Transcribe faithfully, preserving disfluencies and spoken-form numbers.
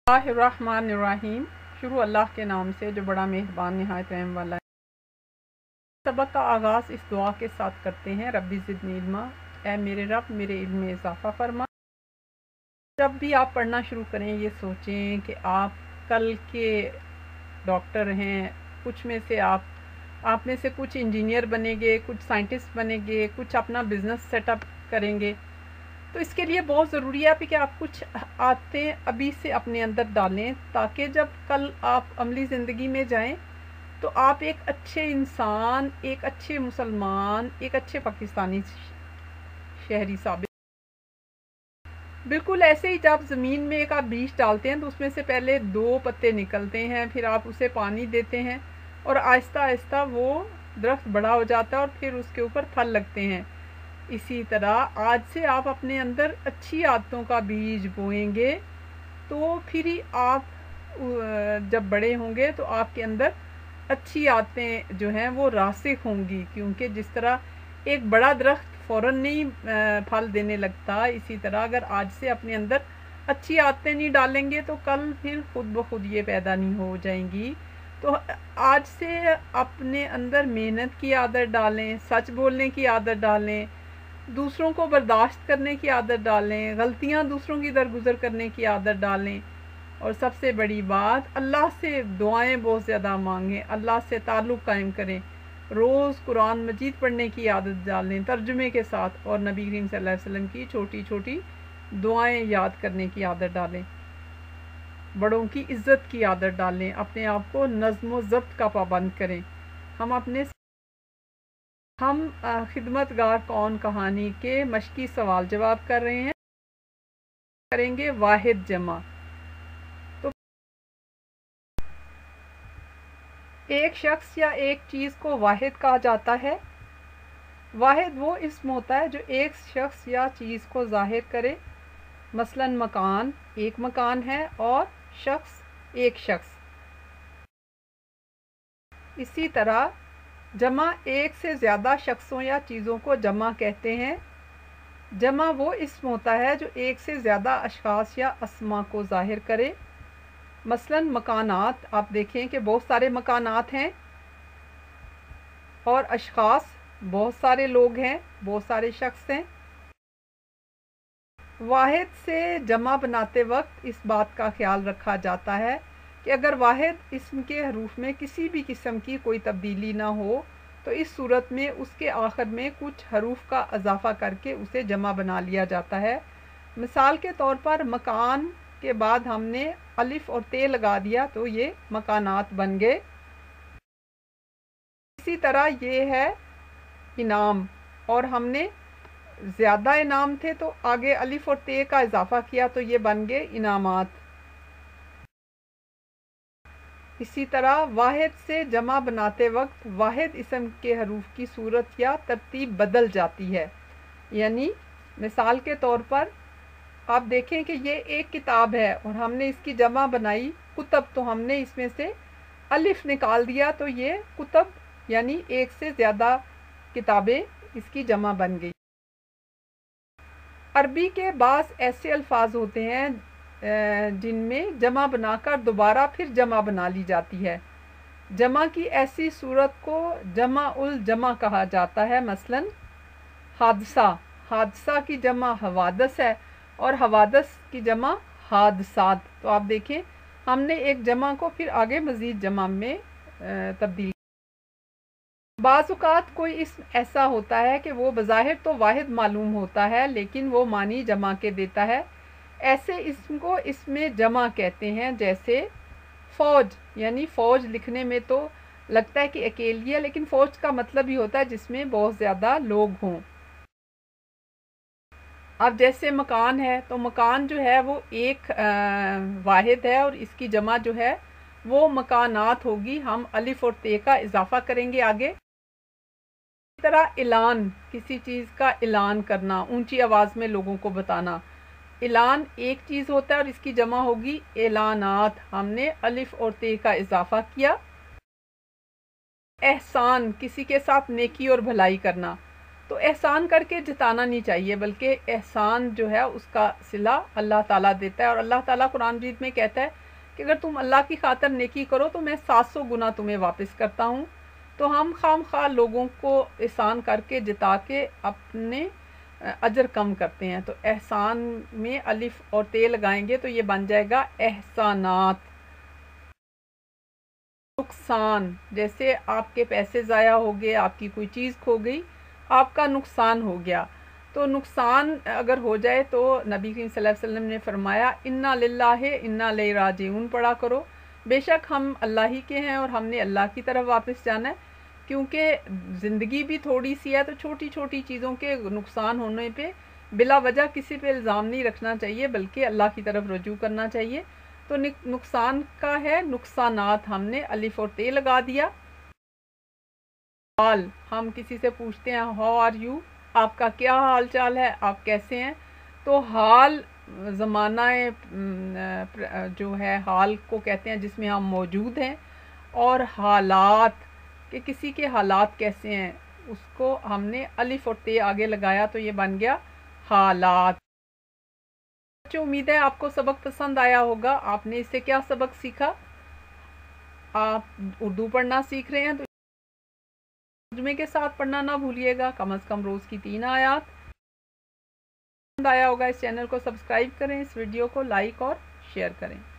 बिस्मिल्लाहिर्रहमानिर्रहीम। शुरू अल्लाह के नाम से जो बड़ा मेहरबान निहायत रहम वाला है। सबक का आगाज़ इस दुआ के साथ करते हैं, रब्बी ज़िदनी इल्मा, ऐ मेरे रब मेरे इल्म में इजाफ़ा फरमा। जब भी आप पढ़ना शुरू करें ये सोचें कि आप कल के डॉक्टर हैं, कुछ में से आप आप में से कुछ इंजीनियर बनेंगे, कुछ साइंटिस्ट बनेंगे, कुछ अपना बिज़नेस सेटअप करेंगे। तो इसके लिए बहुत ज़रूरी है कि आप कुछ आदतें अभी से अपने अंदर डालें, ताकि जब कल आप अमली ज़िंदगी में जाएं तो आप एक अच्छे इंसान, एक अच्छे मुसलमान, एक अच्छे पाकिस्तानी शहरी साबित। बिल्कुल ऐसे ही जब ज़मीन में एक आप बीज डालते हैं तो उसमें से पहले दो पत्ते निकलते हैं, फिर आप उसे पानी देते हैं और आहिस्ता आहिस्ता वो दरख्त बड़ा हो जाता है और फिर उसके ऊपर फल लगते हैं। इसी तरह आज से आप अपने अंदर अच्छी आदतों का बीज बोएंगे तो फिर ही आप जब बड़े होंगे तो आपके अंदर अच्छी आदतें जो हैं वो रासिख होंगी, क्योंकि जिस तरह एक बड़ा दरख्त फ़ौरन नहीं फल देने लगता, इसी तरह अगर आज से अपने अंदर अच्छी आदतें नहीं डालेंगे तो कल फिर खुद ब खुद ये पैदा नहीं हो जाएंगी। तो आज से अपने अंदर मेहनत की आदत डालें, सच बोलने की आदत डालें, दूसरों को बर्दाश्त करने की आदत डालें, गलतियां दूसरों की दरगुजर करने की आदत डालें, और सबसे बड़ी बात अल्लाह से दुआएं बहुत ज़्यादा मांगें, अल्लाह से ताल्लुक़ कायम करें, रोज़ कुरान मजीद पढ़ने की आदत डालें तर्जुमे के साथ, और नबी करीम सल्लल्लाहु अलैहि वसल्लम की छोटी छोटी दुआएं याद करने की आदत डालें, बड़ों की इज़्ज़त की आदत डालें, अपने आप को नज़्म व ज़ब्त का पाबंद करें। हम अपने हम खिदमतगार कौन कहानी के मशकी सवाल जवाब कर रहे हैं, करेंगे वाहिद जमा। तो एक शख्स या एक चीज़ को वाहिद कहा जाता है। वाहिद वो इस्म होता है जो एक शख्स या चीज़ को ज़ाहिर करे। मसलन मकान, एक मकान है, और शख्स, एक शख्स। इसी तरह जमा एक से ज़्यादा शख्सों या चीज़ों को जमा कहते हैं। जमा वो इस्म होता है जो एक से ज़्यादा अशख़ास या अस्मा को ज़ाहिर करे। मसलन मकानात, आप देखें कि बहुत सारे मकानात हैं, और अशख़ास बहुत सारे लोग हैं, बहुत सारे शख्स हैं। वाहिद से जमा बनाते वक्त इस बात का ख्याल रखा जाता है कि अगर वाहिद इस्म के हरूफ में किसी भी किस्म की कोई तब्दीली ना हो तो इस सूरत में उसके आखिर में कुछ हरूफ का इजाफा करके उसे जमा बना लिया जाता है। मिसाल के तौर पर मकान के बाद हमने अलिफ और ते लगा दिया तो ये मकानात बन गए। इसी तरह ये है इनाम, और हमने ज़्यादा इनाम थे तो आगे अलिफ और ते का इजाफा किया तो ये बन गए इनामात। इसी तरह वाहिद से जमा बनाते वक्त वाहिद इस्म के हरूफ की सूरत या तरतीब बदल जाती है। यानी मिसाल के तौर पर आप देखें कि ये एक किताब है और हमने इसकी जमा बनाई कुतब, तो हमने इसमें से अलिफ निकाल दिया तो ये कुतब यानी एक से ज़्यादा किताबें इसकी जमा बन गई। अरबी के बाज़ ऐसे अल्फाज होते हैं जिनमें जमा बनाकर दोबारा फिर जमा बना ली जाती है। जमा की ऐसी सूरत को जमा उल जमा कहा जाता है। मसलन हादसा, हादसा की जमा हवादस है और हवादस की जमा हादसात। तो आप देखें हमने एक जमा को फिर आगे मज़ीद जमा में तब्दील। बाज़-औक़ात कोई इस्म ऐसा होता है कि वो बज़ाहिर तो वाहिद मालूम होता है लेकिन वो मानी जमा के देता है। ऐसे इस्म को इसमें जमा कहते हैं। जैसे फ़ौज, यानी फ़ौज लिखने में तो लगता है कि अकेली है, लेकिन फ़ौज का मतलब ही होता है जिसमें बहुत ज़्यादा लोग हों। अब जैसे मकान है तो मकान जो है वो एक वाहिद है और इसकी जमा जो है वो मकानात होगी। हम अलिफ और ते का इजाफा करेंगे आगे। इस तरह ऐलान, किसी चीज़ का ऐलान करना, ऊंची आवाज़ में लोगों को बताना। ऐलान एक चीज़ होता है और इसकी जमा होगी ऐलानात। हमने अलिफ और ते का इजाफा किया। एहसान, किसी के साथ नेकी और भलाई करना। تو احسان کر کے جتانا نہیں چاہیے، بلکہ احسان جو ہے اس کا صلہ اللہ تعالیٰ دیتا ہے، اور اللہ تعالیٰ قرآن مجید میں کہتا ہے کہ اگر تم اللہ کی خاطر نیکی کرو تو میں سات سو گنا تمہیں واپس کرتا ہوں۔ تو ہم خام خواہ لوگوں کو احسان کر کے جتا کے اپنے اجر کم کرتے ہیں۔ تو احسان میں الف اور تے لگائیں گے تو یہ بن جائے گا احسانات۔ نقصان، جیسے آپ کے پیسے ضائع ہو گئے، آپ کی کوئی چیز کھو گئی، آپ کا نقصان ہو گیا، تو نقصان اگر ہو جائے تو نبی کریم صلی اللہ علیہ وسلم نے فرمایا انا للہ انا الیہ راجعون پڑھا کرو، بے شک ہم اللہ ہی کے ہیں اور ہم نے اللہ کی طرف واپس جانا ہے، کیونکہ زندگی بھی تھوڑی سی ہے، تو چھوٹی چھوٹی چیزوں کے نقصان ہونے پہ بلا وجہ کسی پہ الزام نہیں رکھنا چاہیے، بلکہ اللہ کی طرف رجوع کرنا چاہیے۔ تو نقصان کا ہے نقصانات، ہم نے الف اور تے لگا دیا۔ حال، ہم کسی سے پوچھتے ہیں ہاؤ آر یو، آپ کا کیا حال چال ہے، آپ کیسے ہیں؟ تو حال زمانہ جو ہے حال کو کہتے ہیں جس میں ہم موجود ہیں، اور حالات کہ کسی کے حالات کیسے ہیں اس کو ہم نے الف اور تے آگے لگایا تو یہ بن گیا حالات۔ بچوں، امید ہے آپ کو سبق پسند آیا ہوگا۔ آپ نے اس سے کیا سبق سیکھا؟ آپ اردو پڑھنا سیکھ رہے ہیں تو ترجمے کے ساتھ پڑھنا نہ بھولیے گا، کم از کم روز کی تین آیات۔ پسند آیا ہوگا اس چینل کو سبسکرائب کریں، اس ویڈیو کو لائک اور شیئر کریں۔